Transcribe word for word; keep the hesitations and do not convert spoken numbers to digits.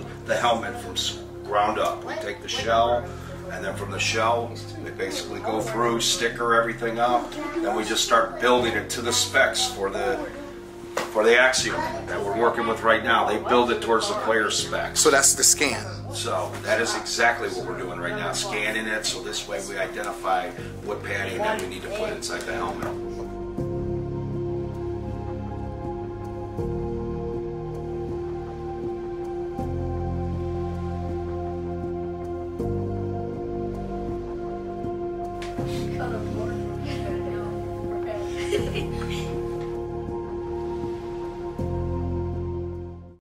the helmet from ground up. We take the shell, and then from the shell, we basically go through, sticker everything up, then we just start building it to the specs for the for the Axiom that we're working with right now. They build it towards the player's specs. So that's the scan. So that is exactly what we're doing right now, scanning it, so this way we identify what padding that we need to put inside the helmet.